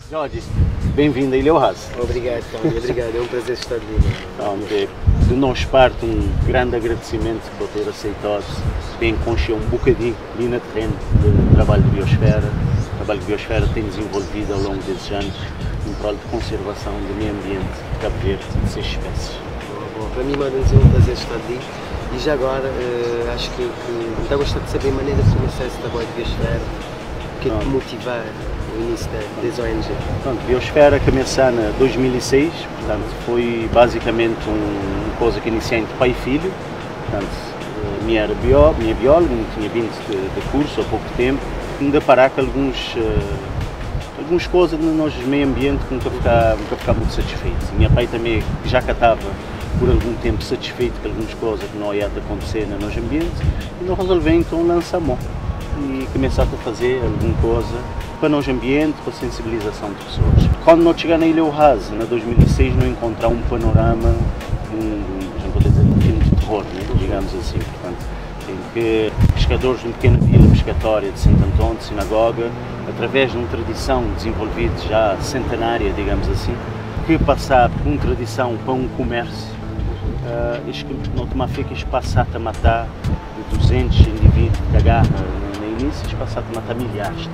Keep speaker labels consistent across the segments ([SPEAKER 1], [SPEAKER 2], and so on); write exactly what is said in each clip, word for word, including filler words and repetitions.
[SPEAKER 1] Jorge, bem-vindo a Ilha Oase.
[SPEAKER 2] Obrigado, Tony, obrigado, é um prazer estar ali.
[SPEAKER 1] Então, de, de nós parte um grande agradecimento por ter aceitado bem conhecer um bocadinho ali na terreno do trabalho de biosfera, o trabalho de biosfera tem desenvolvido ao longo desses anos em prol de conservação do meio ambiente de Cabo Verde e de suas espécies.
[SPEAKER 2] Bom, bom, para mim, mano, é um prazer estar ali e já agora uh, acho que, que ainda gosto de saber a maneira de começar esse trabalho de biosfera, o que é que te motivar o início das O N G?
[SPEAKER 1] Pronto, biosfera começou em dois mil e seis, portanto foi basicamente um, uma coisa que iniciei entre pai e filho. Portanto, minha era bio, minha bióloga, tinha vindo de, de curso há pouco tempo, me deparar com alguns, uh, algumas coisas no nosso meio ambiente que nunca ficava, nunca ficava muito satisfeito. Minha pai também já que estava por algum tempo satisfeito com algumas coisas que não ia acontecer no nosso ambiente, e nós resolvemos então lançar mão e começar a fazer alguma coisa para o nosso ambiente, para a sensibilização de pessoas. Quando nós chegamos na Ilha Oase, em dois mil e seis, nós encontramos um panorama, um, não vou dizer, um filme de terror, né? Digamos assim. Portanto, em que pescadores de uma pequena vila pescatória de Santo Antão, de Sinagoga, através de uma tradição desenvolvida já centenária, digamos assim, que passava de uma tradição para um comércio, uh, isto não toma fé que isto passaram a matar de duzentos indivíduos que agarram no início, isto passaram a matar milhares.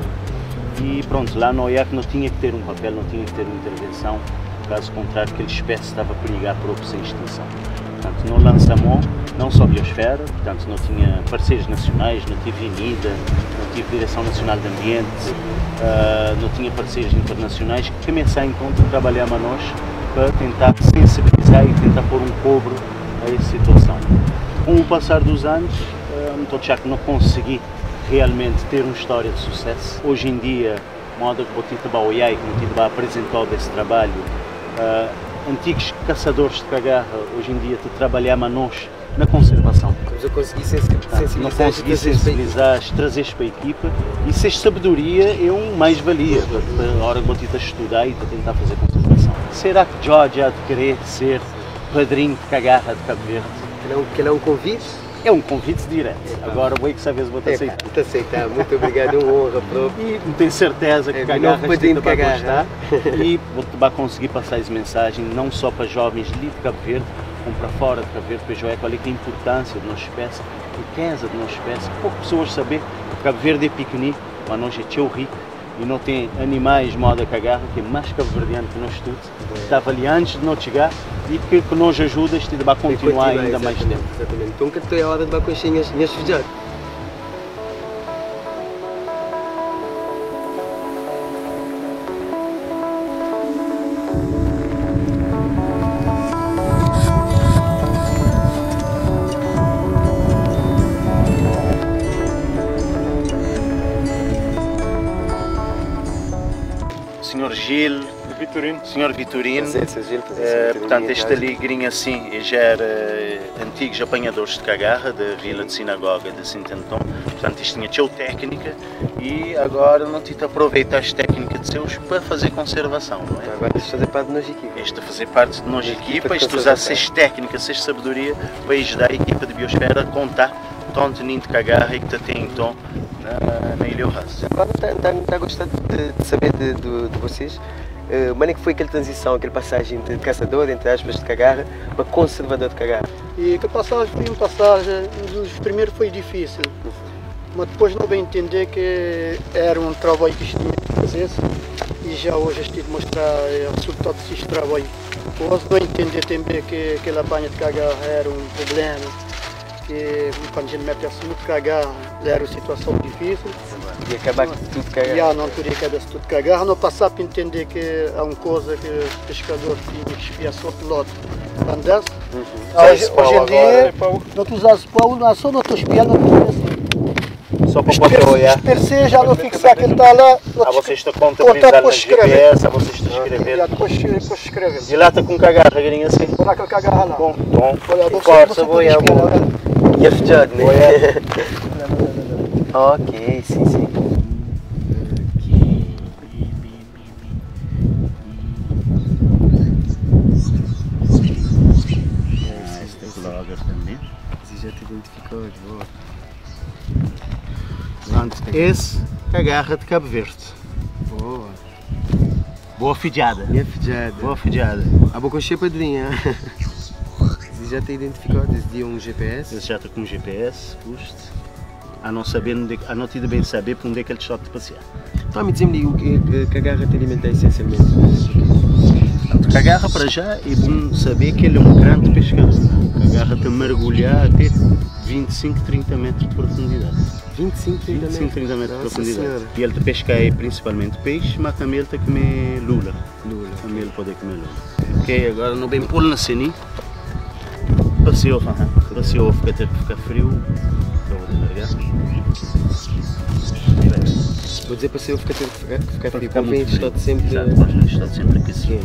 [SPEAKER 1] E pronto, lá no O I A C não tinha que ter um papel, não tinha que ter uma intervenção, caso contrário, aquela espécie estava a perigar por opção de extinção. Portanto, não lançamos não só biosfera, portanto, não tinha parceiros nacionais, não tive INIDA, não tive Direção Nacional de Ambiente, uh, não tinha parceiros internacionais, que começaram então a trabalhar a nós para tentar sensibilizar e tentar pôr um cobro a essa situação. Com o passar dos anos, uh, estou já que não consegui realmente ter uma história de sucesso. Hoje em dia, modo que Botita Baoiai, que Botita apresentou desse trabalho, uh, antigos caçadores de cagarra, hoje em dia, te trabalham a nós na conservação.
[SPEAKER 2] Mas eu consegui sensibilizar,
[SPEAKER 1] não consegui sensibilizar, trazer para a equipa, e essa sabedoria é um mais-valia para a hora que Botita estudar e para tentar fazer conservação. Será que Jorge há de querer ser padrinho de cagarra de Cabo Verde?
[SPEAKER 2] Que ele é um convite?
[SPEAKER 1] É um convite direto. Agora vou que sabes vou te aceitar.
[SPEAKER 2] Vou te aceitar, muito obrigado, é uma honra própria.
[SPEAKER 1] E tenho certeza que
[SPEAKER 2] é,
[SPEAKER 1] cagarras te vai gostar e vou conseguir passar essa mensagem não só para jovens de Cabo Verde, como para fora de Cabo Verde, para jogar qual é a importância da nossa espécie, a riqueza da nossa espécie. Poucas pessoas sabem que Cabo Verde é pequenino, mas nós é tão rico e não tem animais modo a cagarra, que é mais cabo-verdiano que nós todos, que estava ali antes de nós chegar e que, que nos ajuda a continuar ainda mais tempo.
[SPEAKER 2] Exatamente. Então, que é a hora de conhecer as minhas filhas.
[SPEAKER 1] senhor Gil,
[SPEAKER 3] Vitorino.
[SPEAKER 1] senhor Vitorino,
[SPEAKER 2] prazer, senhor Gil, prazer,
[SPEAKER 1] uh,
[SPEAKER 2] senhor
[SPEAKER 1] portanto
[SPEAKER 2] Vitorino,
[SPEAKER 1] este alegrinho assim já era uh, antigos apanhadores de cagarra da vila de Sinagoga de Santo Antão, portanto isto tinha teu técnica e agora não te aproveita as técnicas de seus para fazer conservação, não é?
[SPEAKER 2] Agora isto fazer parte de nós equipa.
[SPEAKER 1] Este a fazer parte de nós equipa, isto usar essas técnicas, essa sabedoria para ajudar a equipa de biosfera a contar tanto ninho de cagarra e que tem então na, na Ilha Oase.
[SPEAKER 2] Agora está a gostar de, de saber de, de, de vocês, uh, como é que foi aquela transição, aquela passagem de caçador, entre aspas, de cagarra, para conservador de cagarra?
[SPEAKER 4] E que a passagem foi uma passagem, os primeiros foi difícil, mas depois não bem entender que era um trabalho que tinha que fazer e já hoje estive a mostrar o resultado desse trabalho. Hoje não entender também que aquela banha de cagarra era um problema. Que quando a gente mete assim muito cagar, era uma situação difícil.
[SPEAKER 2] E acabar com tudo cagar.
[SPEAKER 4] Já não teria cabeça tudo cagar, não passar para entender que é uma coisa que o pescador tinha que espiar só piloto. Andasse.
[SPEAKER 2] Uhum.
[SPEAKER 4] Hoje, hoje em dia, não tu usas pau, não só não tu espiar, não tu assim.
[SPEAKER 1] Só para poder olhar.
[SPEAKER 4] Terceiro já não fixar que ele está lá.
[SPEAKER 1] Ah, vocês estão contabilizando na G P S, ah, vocês estão a escrever.
[SPEAKER 4] Já depois escrever.
[SPEAKER 1] E lá está com cagarra, galinha assim.
[SPEAKER 4] Olha aquele cagarra lá.
[SPEAKER 1] Bom, bom.
[SPEAKER 2] Força, vou ir. E a fechado, né? Ok, sim, sim.
[SPEAKER 1] Você já te identificou, boa. Pronto, esse é a garra de Cabo Verde.
[SPEAKER 2] Boa.
[SPEAKER 1] Boa fediada.
[SPEAKER 2] Minha fediada.
[SPEAKER 1] Boa fediada.
[SPEAKER 2] A boca cheia padrinha. Você já te identificou desde um G P S?
[SPEAKER 1] Ele já está com um G P S, custo. A não saber, onde, a não ter bem saber para onde é que ele está de passear.
[SPEAKER 2] Então, me diz-me o que, que a garra te alimenta essencialmente.
[SPEAKER 1] Portanto, a garra para já é bom saber que ele é um grande pescador. A garra te mergulhar até vinte e cinco, trinta metros de profundidade.
[SPEAKER 2] vinte e cinco, trinta metros?
[SPEAKER 1] vinte e cinco, trinta metros de
[SPEAKER 2] Nossa
[SPEAKER 1] profundidade.
[SPEAKER 2] Senhora.
[SPEAKER 1] E ele te pesca aí principalmente peixe, mas também ele te comer lula.
[SPEAKER 2] Lula.
[SPEAKER 1] Também ele pode comer lula. Ok, agora não bem pulo na cena. Passeou, passeou, fica até ficar frio. Eu vou largar.
[SPEAKER 2] Vou dizer para se eu ficar, ficar, ficar frio,
[SPEAKER 1] ficar
[SPEAKER 2] o vento
[SPEAKER 1] muito
[SPEAKER 2] está sempre...
[SPEAKER 1] Exato, o está sempre aquecido.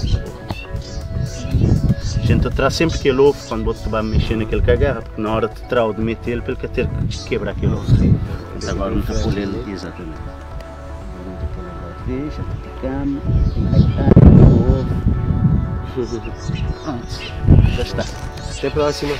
[SPEAKER 1] A gente traz sempre aquele ovo quando você vai mexer naquele cagarra, porque na hora de trau de meter ele, para ele ter que quebrar aquele ovo. Agora não está pulando, exatamente. Agora não está pulando, deixa, picamos, encaitar o ovo. Pronto, já está.
[SPEAKER 2] Até a próxima.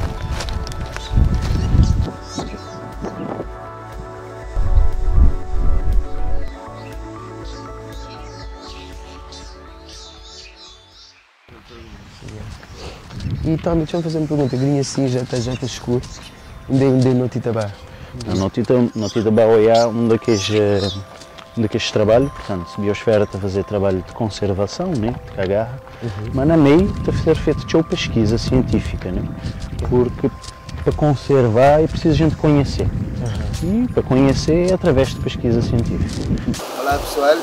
[SPEAKER 2] E Tommy, deixa-me fazer uma pergunta. Grinha assim já está já está escuro. Onde é onde é no Titabá?
[SPEAKER 1] A Notitabá é um daqueles, um daqueles trabalhos, portanto, a biosfera está a fazer trabalho de conservação, né, de cagarra, uhum. Mas na meio está a ser feita de pesquisa científica, né, porque para conservar é preciso a gente conhecer. Uhum. E para conhecer é através de pesquisa científica.
[SPEAKER 2] Olá pessoal.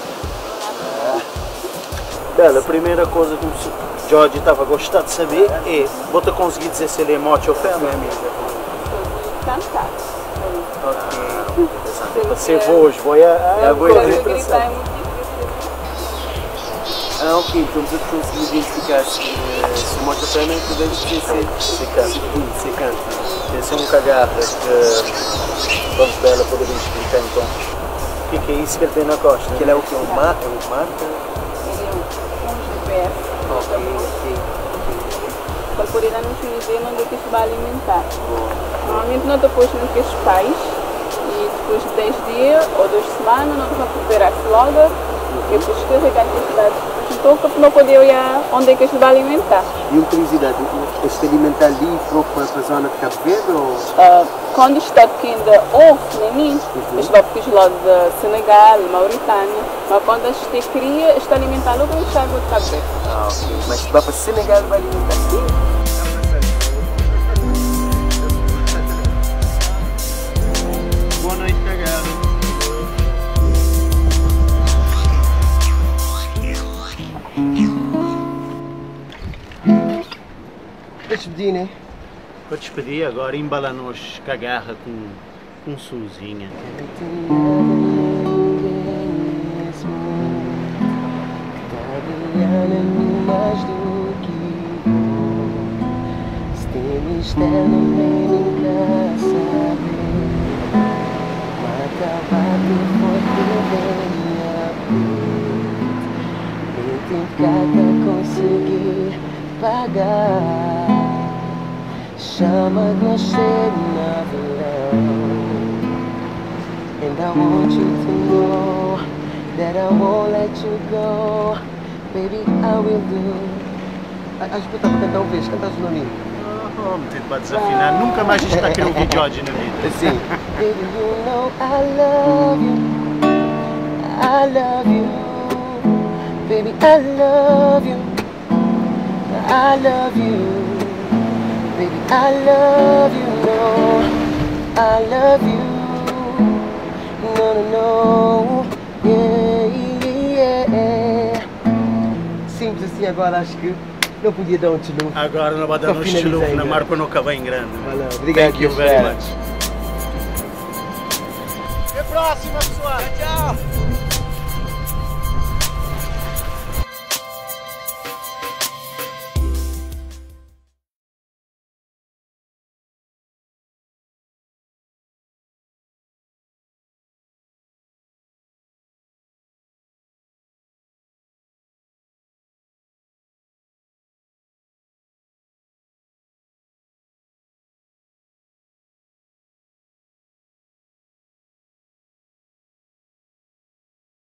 [SPEAKER 1] Bela, a primeira coisa que o Jorge estava a gostar de saber é, você conseguir dizer se ele é macho ou fêmea, amiga?
[SPEAKER 3] Cantar.
[SPEAKER 1] Ok. Você voz, vai a
[SPEAKER 3] voz de gritar é muito difícil.
[SPEAKER 2] Ah, ok, então você conseguir identificar se o macho ou fêmea podemos dizer se canta. Se canta.
[SPEAKER 1] Esse é um cagarra que, vamos Bela, poderia explicar então. O que, que é isso que ele tem na costa?
[SPEAKER 2] Que ele é o que? Um mar? É um marca?
[SPEAKER 3] Ok, ok. Para poder dar nos dizer onde é que se vai alimentar. Normalmente nós depois nos que os pais e depois de dez dias ou duas semanas nós vamos recuperar-se logo e depois carregar a atividade. Então para não poder olhar onde é que se vai alimentar.
[SPEAKER 2] E uma curiosidade, este alimentar ali para a zona de Cabo Verde ou?
[SPEAKER 3] Uh, quando está ainda ovo, neném, uhum. Este vai para os lados de Senegal, Mauritânia, mas quando este cria, está alimentado logo no estado de Cabo Verde.
[SPEAKER 2] Ah, ok. Mas se vai para Senegal, vai alimentar sim?
[SPEAKER 1] Boa noite, cagada.
[SPEAKER 2] Deixa eu pedir, né?
[SPEAKER 1] Vou despedir agora, embala-nos cagarra com, com Suzinha.
[SPEAKER 2] Mais do que tem externamente pra saber, mata bate forte bem cada conseguir pagar, chama no ser na and I want you to know that I won't let you go. Baby, I will do. Acho que eu estava a cantar uma vez, cantaste o nome.
[SPEAKER 1] Oh, metido para desafinar, nunca mais isto está a querer ouvir Jorge na vida.
[SPEAKER 2] Sim. Baby, you know I love you, I love you. Baby, I love you, I love you. Baby, I love you, no, I love you. No, no, no, yeah, yeah. Simples assim, agora acho que não podia dar um tchulufo.
[SPEAKER 1] Agora não vai dar um tchulufo na mar para não acabar em grande.
[SPEAKER 2] Valeu, obrigado.
[SPEAKER 1] Thank you very much.
[SPEAKER 2] Até a próxima, pessoal. Tchau.